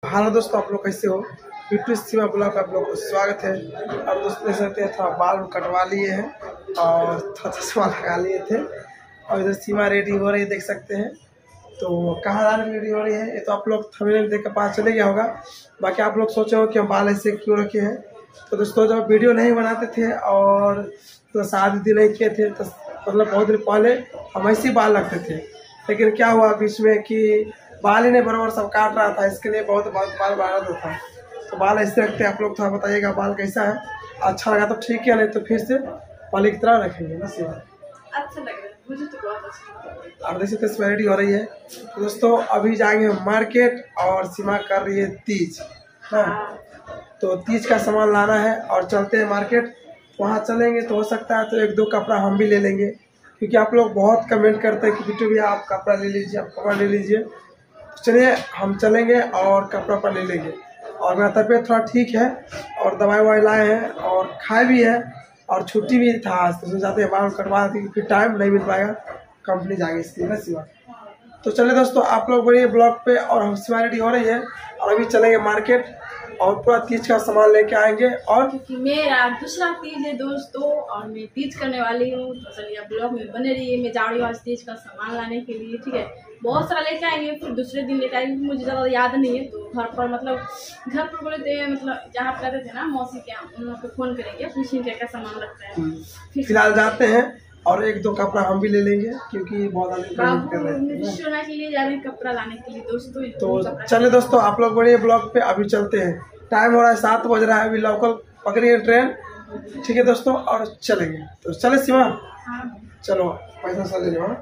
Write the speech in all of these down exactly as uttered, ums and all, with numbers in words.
Hello दोस्तों, आप लोग कैसे हो? यूट्यूब सीमा ब्लॉग का आप लोग को स्वागत है। अब दोस्तों देख सकते हैं थोड़ा बाल कटवा लिए हैं और थोड़ा चश्मा लगा लिए थे और इधर सीमा रेडी हो रही है, देख सकते हैं। तो कहाँ जाने में रेडी हो रही है ये तो आप लोग थंबनेल देख कर पता चले गया होगा। बाकी आप लोग सोचे हो कि हम बाल ऐसे क्यों रखे हैं। तो दोस्तों जब वीडियो नहीं बनाते थे और तो शादी नहीं किए थे तो मतलब बहुत दिन पहले हम ऐसे ही बाल रखते थे, लेकिन क्या हुआ बीच में कि बाल ही नहीं बराबर सब काट रहा था, इसके लिए बहुत बहुत बाल बढ़ा था। तो बाल ऐसे रखते हैं, आप लोग थोड़ा बताइएगा बाल कैसा है। अच्छा लगा तो ठीक है, नहीं तो फिर से पहले की तरह रखेंगे ना। सीमा अच्छा लग रहा है, मुझे तो बहुत अच्छा लग रहा है। और जैसे तो रेडी हो रही है तो दोस्तों अभी जाएंगे मार्केट और सीमा कर रही है तीज। हाँ, तो तीज का सामान लाना है और चलते हैं मार्केट। वहाँ चलेंगे तो हो सकता है तो एक दो कपड़ा हम भी ले लेंगे, क्योंकि आप लोग बहुत कमेंट करते हैं कि बिट्टू भैया आप कपड़ा ले लीजिए, आप कपड़ा ले लीजिए। तो चलिए हम चलेंगे और कपड़ा पर ले लेंगे। और मेरा तबीयत थोड़ा ठीक है और दवाई ववाई लाए हैं और खाए भी है और छुट्टी भी था आज, तो जाते हैं बाल कटवा दी, फिर टाइम नहीं मिल पाएगा, कंपनी जाएंगे इसलिए ना सीमा। तो चले दोस्तों आप लोग बढ़िए ब्लॉग पे और हम सीमा रेडी हो रही है और अभी चलेंगे मार्केट और पूरा तीज का सामान लेके आएंगे। और क्योंकि मेरा दूसरा तीज है दोस्तों और मैं तीज करने वाली हूँ, तो चलिए ब्लॉग में बने रहिए। मैं जा रही हूँ आज तीज का सामान लाने के लिए, ठीक है। बहुत सारा लेके आएंगे, फिर दूसरे दिन लेके आएंगे, मुझे ज़्यादा याद नहीं है। तो घर पर मतलब घर पर बोले थे, मतलब जहाँ पर रहते थे ना मौसी के यहाँ, उन लोगों को फ़ोन करेंगे, पूछेंगे क्या क्या सामान लगता है। फिलहाल जाते हैं और एक दो कपड़ा हम भी ले लेंगे, क्योंकि बहुत आदमी कर रहे हैं सोना के लिए जा रहे हैं कपड़ा लाने के लिए दोस्तों। तो चले दोस्तों आप लोग बढ़िए ब्लॉग पे अभी चलते हैं। टाइम हो रहा है सात बज रहा है, अभी लोकल पकड़िए ट्रेन, ठीक है दोस्तों, और चलेंगे। तो चले सीमा, चलो पैसा सा ले लो।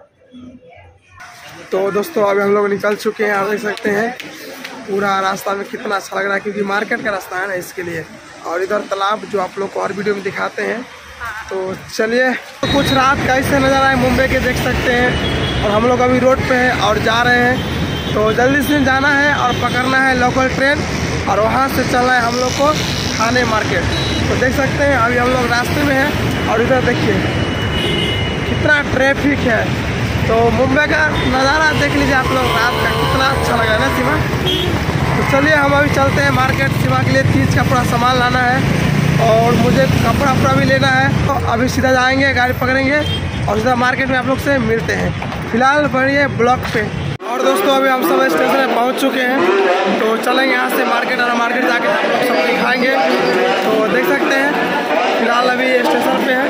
तो दोस्तों अभी हम लोग निकल चुके हैं, आप देख सकते हैं पूरा रास्ता में कितना अच्छा लग रहा है, क्योंकि मार्केट का रास्ता है ना इसके लिए। और इधर तालाब जो आप लोग को और वीडियो में दिखाते हैं। तो चलिए तो कुछ रात का ऐसे नज़ारा है मुंबई के, देख सकते हैं। और हम लोग अभी रोड पे हैं और जा रहे हैं, तो जल्दी से जाना है और पकड़ना है लोकल ट्रेन और वहाँ से चलना है हम लोग को थाने मार्केट। तो देख सकते हैं अभी हम लोग रास्ते में हैं और इधर देखिए कितना ट्रैफिक है। तो मुंबई का नज़ारा देख लीजिए आप लोग रात का, कितना अच्छा लगा ना सीमा। तो चलिए हम अभी चलते हैं मार्केट, सीमा के लिए तीज का पूरा सामान लाना है और मुझे कपड़ा वपड़ा भी लेना है। तो अभी सीधा जाएंगे, गाड़ी पकड़ेंगे और सीधा मार्केट में आप लोग से मिलते हैं। फिलहाल बढ़िए ब्लॉक पे। और दोस्तों अभी हम सब स्टेशन में पहुंच चुके हैं, तो चलेंगे यहाँ से मार्केट और मार्केट जाके आप लोग सब दिखाएंगे। तो देख सकते हैं फिलहाल अभी स्टेशन पे है,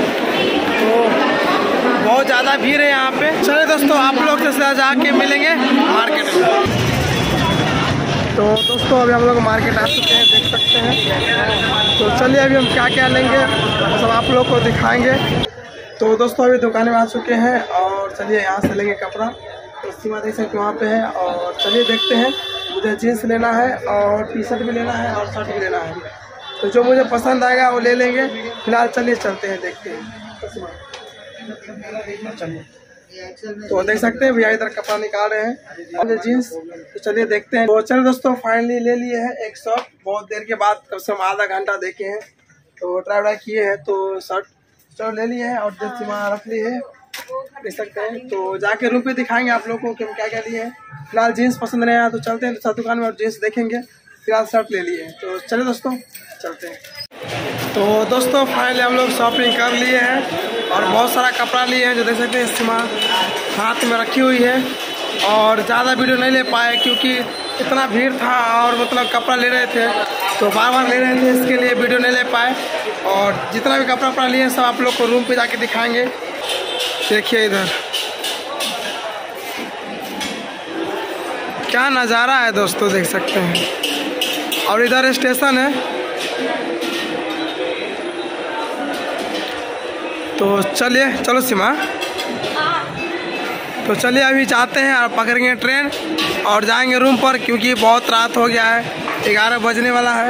तो बहुत ज़्यादा भीड़ है यहाँ पे। चलिए दोस्तों आप लोग से सीधा जाके मिलेंगे मार्केट में। तो दोस्तों अभी हम लोग मार्केट आ चुके हैं, देख सकते हैं। तो चलिए अभी हम क्या क्या लेंगे सब आप लोग को दिखाएंगे। तो दोस्तों अभी दुकान में आ चुके हैं और चलिए यहाँ से लेंगे कपड़ा। तो सीमा देख सकते वहाँ पे है और चलिए देखते हैं। मुझे जीन्स लेना है और टी शर्ट भी लेना है और शर्ट भी लेना है, तो जो मुझे पसंद आएगा वो ले लेंगे। फिलहाल चलिए चलते हैं, देखते हैं। चलिए तो देख सकते हैं भैया इधर कपड़ा निकाल रहे हैं और जीन्स, तो चलिए देखते हैं। तो चलिए दोस्तों फाइनली ले लिए हैं एक शर्ट, बहुत देर के बाद, कम से कम आधा घंटा देखे हैं तो ट्राई व्राई किए हैं। तो शर्ट शर्ट ले लिए हैं और जीन्स सीमा रख ली है, देख सकते हैं। तो जाके रूम पे दिखाएंगे आप लोगों को कि हम क्या क्या लिए हैं। फिलहाल जीन्स पसंद नहीं आया तो चलते हैं दूसरा दुकान में और जीन्स देखेंगे। फिलहाल शर्ट ले लिए हैं, तो चलिए दोस्तों चलते हैं। तो दोस्तों फाइनली हम लोग शॉपिंग कर लिए हैं और बहुत सारा कपड़ा लिए हैं, जो देख सकते हैं सीमा हाथ में रखी हुई है। और ज़्यादा वीडियो नहीं ले पाए क्योंकि इतना भीड़ था और मतलब कपड़ा ले रहे थे तो बार बार ले रहे थे, इसके लिए वीडियो नहीं ले पाए। और जितना भी कपड़ा वपड़ा लिए सब आप लोग को रूम पे जाके दिखाएंगे। देखिए इधर क्या नज़ारा है दोस्तों, देख सकते हैं। और इधर स्टेशन है, तो चलिए चलो सीमा, तो चलिए अभी जाते हैं और पकड़ेंगे ट्रेन और जाएंगे रूम पर, क्योंकि बहुत रात हो गया है, ग्यारह बजने वाला है।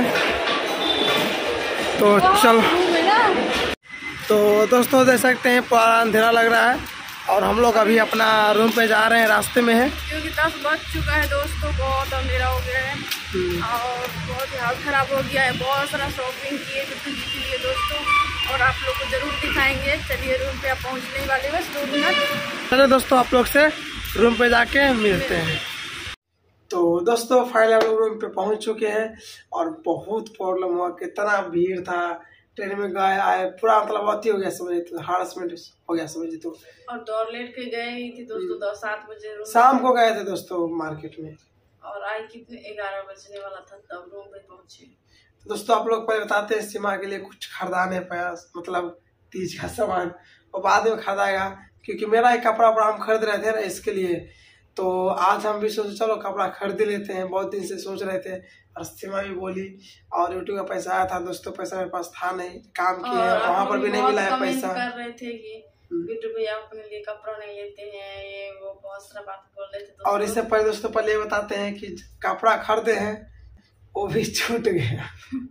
तो चलो, तो दोस्तों देख सकते हैं पूरा अंधेरा लग रहा है और हम लोग अभी अपना रूम पे जा रहे हैं, रास्ते में है क्योंकि दस बज चुका है दोस्तों, बहुत अंधेरा हो गया है और बहुत हाल खराब हो गया है। बहुत सारा शॉपिंग किए बिट्टू जी के लिए दोस्तों और आप लोग को जरूर दिखाएंगे। चलिए रूम पे आप पहुंचने वाले बस दो मिनट। चलिए दोस्तों आप लोग से रूम पे जाके मिलते हैं। तो दोस्तों फाइनल हम लोग रूम पे पहुंच चुके हैं और बहुत प्रॉब्लम हुआ, कितना भीड़ था, ट्रेन में गए आए पूरा मतलब अति हो गया समझे, तो हारसमेंट हो गया समझे। तो और दौड़ लेट के गए ही थे दोस्तों, दस सात बजे शाम को गए थे दोस्तों मार्केट में, और आई कितने ग्यारह बजने वाला था तब रूम पे पहुंचे। तो दोस्तों आप लोग पहले बताते हैं सीमा के लिए कुछ खरीदा नहीं पाया, मतलब तीज का सामान और बाद में खरीदाएगा, क्योंकि मेरा एक कपड़ा वपड़ा हम खरीद रहे थे ना इसके लिए। तो आज हम भी सोचे चलो कपड़ा खरीद लेते हैं, बहुत दिन से सोच रहे थे। और सीमा भी बोली, और यूट्यूब का पैसा आया था दोस्तों, पैसा मेरे पास था नहीं, काम किए वहाँ पर भी नहीं मिला है पैसा। कर रहे थे कि यूट्यूब भैया अपने लिए कपड़ा नहीं लेते हैं, ये वो बहुत सारा बात बोल रहे थे। और इससे पहले दोस्तों पहले ये बताते हैं कि कपड़ा खरीदे हैं वो भी छूट गया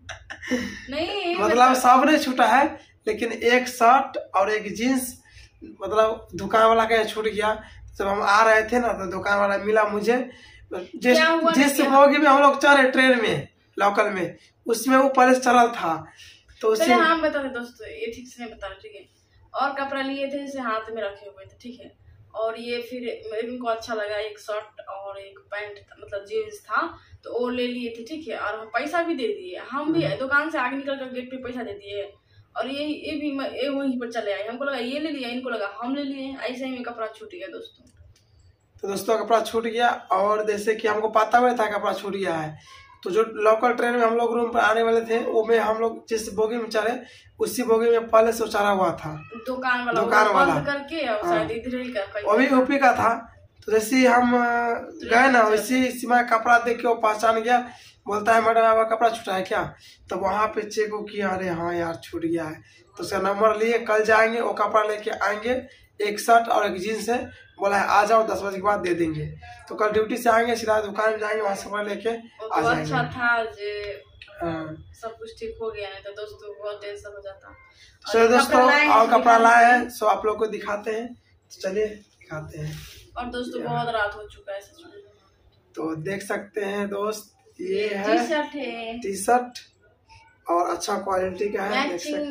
नहीं मतलब सब नहीं छूटा है, लेकिन एक शर्ट और एक जीन्स मतलब दुकान वाला का छूट गया। जब हम आ रहे थे ना तो दुकान वाला मिला मुझे, जिस जिस बोगी में हम लोग चले ट्रेन में लोकल में, उसमें वो पहले चला था। तो उसी हम बता दे दोस्तों, ये ठीक से नहीं बता रहे, ठीक है। और कपड़ा लिए थे जैसे हाथ में रखे हुए थे, ठीक है। और ये फिर इनको अच्छा लगा, एक शर्ट और एक पैंट मतलब जीन्स था तो वो ले लिए थे, ठीक है। और हम पैसा भी दे दिए, हम भी दुकान से आगे निकल कर गेट पे पैसा दे दिए, और ये ये भी ये वहीं पर चले आए। हमको लगा ये ले लिया, इनको लगा हम ले लिए, ऐसे ही में कपड़ा छूट गया दोस्तों। तो दोस्तों कपड़ा छूट गया, और जैसे कि हमको पता हुआ था कपड़ा छूट गया है, तो जो लोकल ट्रेन में हम लोग रूम पर आने वाले थे वो में हम लोग जिस बोगी में चढ़े उसी बोगी में पहले से उचारा हुआ था दुकान वाला दुकान वाला करके, शायद इधर ही का वो भी यूपी का था। तो जैसे हम गए ना वैसे सीमा कपड़ा देख के वो पहचान गया, बोलता है मैडम आपका कपड़ा छूटा है क्या। तो वहाँ पे चेक किया, अरे हाँ यार छूट गया है। तो उसका नंबर लिए, कल जाएंगे वो कपड़ा लेके आएंगे, एक शर्ट और एक जीन्स है, बोला है आ जाओ दस बजे के बाद दे देंगे। तो कल ड्यूटी से आएंगे सीधा दुकान में जाएंगे, वहाँ से कपड़ा लेके आ जाएंगे। अच्छा था जे सब कुछ ठीक हो गया, नहीं तो दोस्तों बहुत टेंशन हो जाता। चलो दोस्तों और कपड़ा लाए हैं सो आप लोग को दिखाते हैं, तो चलिए दिखाते हैं। और दोस्तों बहुत रात हो चुका है सच में, तो देख सकते हैं दोस्त ये है टी शर्ट है, टी शर्ट और अच्छा क्वालिटी का है, मैचिंग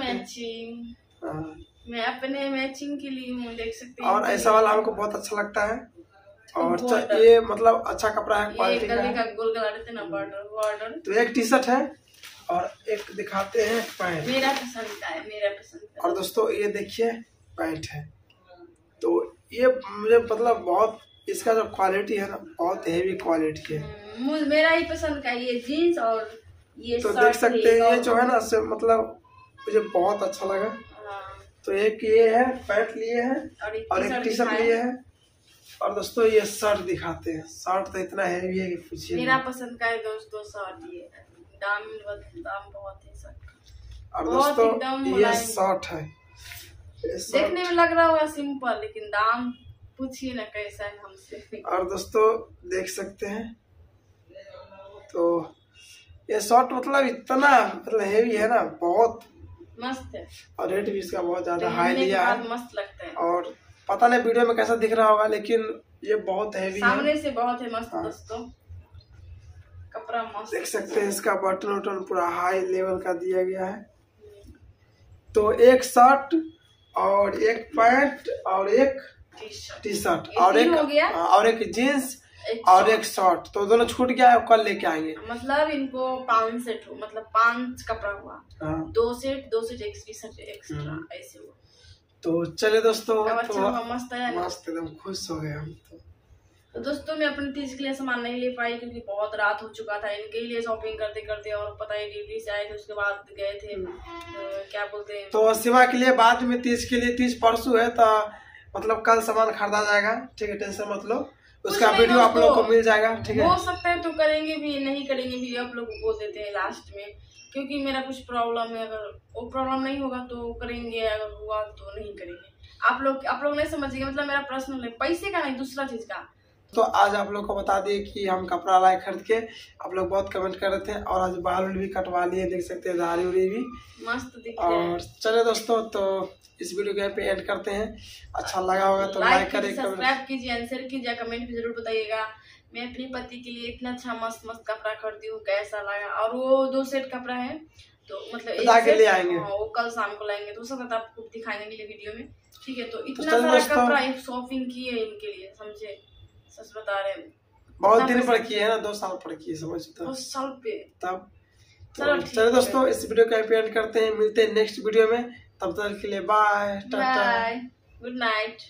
मैचिंग मैं अपने मैचिंग के लिए हूँ, देख सकते हैं। और ऐसा वाला हमको बहुत अच्छा लगता है, और ये मतलब अच्छा कपड़ा है, क्वालिटी का, का गोल गला रहते ना बॉर्डर बॉर्डर। तो एक टी शर्ट है और एक दिखाते हैं पैंट, मेरा पसंद का है, मेरा पसंद का। और दोस्तों ये देखिए पैंट है, तो ये मुझे मतलब बहुत इसका जो क्वालिटी है ना बहुत हेवी क्वालिटी है, मेरा ही पसंद का ये जीन्स और ये तो देख सकते हैं ये जो है ना से मतलब मुझे बहुत अच्छा लगा। तो एक ये है पैंट लिए हैं और एक टी शर्ट लिए हैं, और दोस्तों ये शर्ट दिखाते हैं। शर्ट तो इतना हैवी है कि पूछिए, मेरा पसंद का है दोस्तों शर्ट, ये दाम दाम बहुत है शर्ट। और दोस्तों ये शर्ट है, देखने में लग रहा होगा सिंपल, लेकिन दाम पूछिए ना कैसा है हमसे। और दोस्तों देख सकते हैं तो ये शर्ट मतलब इतना मतलब हैवी है ना, बहुत मस्त है, और रेट भी इसका बहुत ज्यादा हाई लिया है, मस्त लगता है। और पता नहीं वीडियो में कैसा दिख रहा होगा, लेकिन ये बहुत हैवी है, सामने से बहुत है मस्त। दोस्तों कपड़ा मस्त देख सकते हैं, इसका बटन वटन पूरा हाई लेवल का दिया गया है। तो एक शर्ट और एक पैंट और एक टी शर्ट और एक और एक जीन्स और एक शर्ट, तो दोनों छूट गया है, कल लेके आएंगे। मतलब इनको पांच सेट हो, मतलब पांच कपड़ा हुआ, दो सेट दो सेट एक टी शर्ट एक्स्ट्रा ऐसे हुआ। तो चले दोस्तों, अच्छा तो मस्त है, मस्त एकदम खुश हो गए हम तो। तो दोस्तों मैं अपने तीज के लिए सामान नहीं ले पाई क्योंकि बहुत रात हो चुका था, इनके लिए शॉपिंग करते करते, और पता है ड्यूटी से आए थे उसके बाद गए थे तो क्या बोलते हैं, तो सीमा के लिए बाद में तीज के लिए, तीज परसों है तो मतलब कल सामान खरीदा जाएगा, ठीक है, टेंशन मत लो, उसका वीडियो आप लोग को मिल जाएगा, ठीक है। हो सकता है तो करेंगे भी, नहीं करेंगे भी, आप लोग बोल देते हैं लास्ट में, क्योंकि मेरा कुछ प्रॉब्लम है, अगर वो प्रॉब्लम नहीं होगा तो करेंगे, अगर हुआ तो नहीं करेंगे। आप लोग आप लोग नहीं समझिएगा, मतलब मेरा पर्सनल है, पैसे का नहीं, दूसरा चीज का। तो आज आप लोग को बता दिए कि हम कपड़ा लाए खरीद के, आप लोग बहुत कमेंट कर रहे थे, और आज बाल भी कटवा लिए, देख सकते हैं दाढ़ी उड़ी भी मस्त दिख रहा है। और चले दोस्तों, तो इस वीडियो को यहाँ पे एंड करते हैं, अच्छा लगा होगा तो लाइक करें, सब्सक्राइब कीजिए, आंसर कीजिए, कमेंट भी जरूर बताइएगा। मैं अपने पति के लिए इतना अच्छा मस्त मस्त कपड़ा खरीदी हूँ, कैसा लगा। और वो दो सेट कपड़ा है, तो मतलब एक सेट ले आएंगे, वो कल शाम को लाएंगे, तो सब आपको दिखाएंगे मेरे वीडियो में, ठीक है। तो इतना सारा कपड़ा एक शॉपिंग की है इनके लिए, समझे, सच बता रहे हैं, बहुत दिन पर की है ना, दो साल पर की है, समझ तो उस साल पे तब। चलो तो चलो दोस्तों, इस वीडियो का एंड करते हैं, मिलते हैं नेक्स्ट वीडियो में, तब तक के लिए bye tata bye good night.